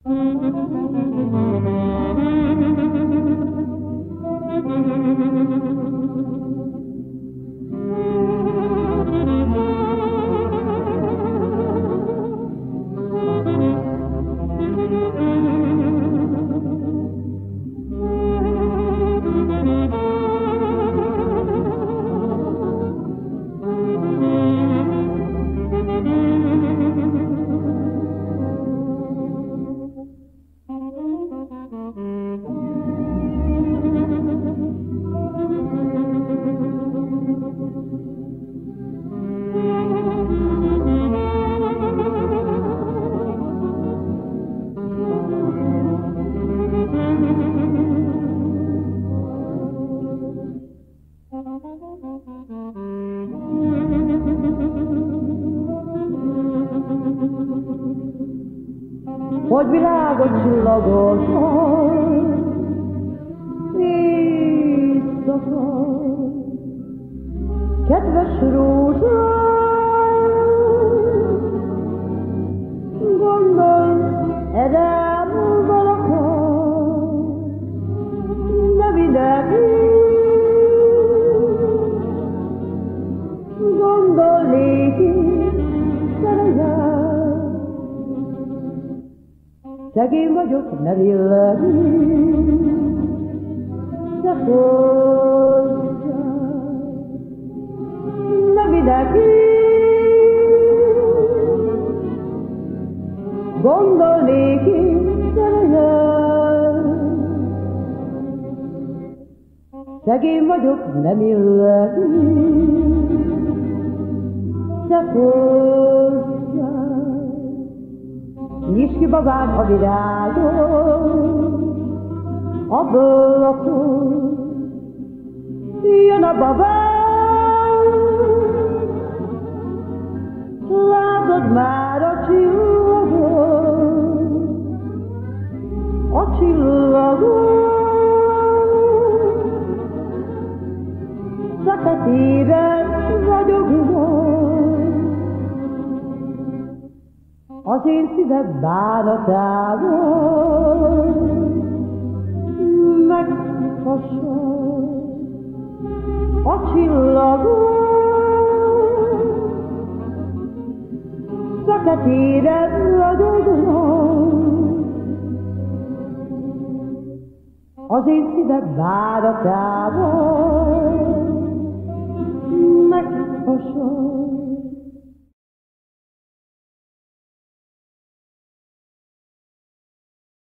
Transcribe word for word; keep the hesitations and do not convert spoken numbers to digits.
Hogy világos csillagosan éjszaka, kedves rózsa, gondolj erre valakor, de mindenki gondol néki szereljel. Szegény vagyok, ne villogj, de hozzá, ne mindenki gondol néki szereljel. Szegény vagyok, nem illek, de hozzá. Nyisd ki babám a virágot, ablakon jön a babám. Látod már a csillagot, a csillagot, feketére ragyognak. Az én szívem bánatával meghasad a csillagot, feketére ragyognak. Az én szívem bánatával meghasad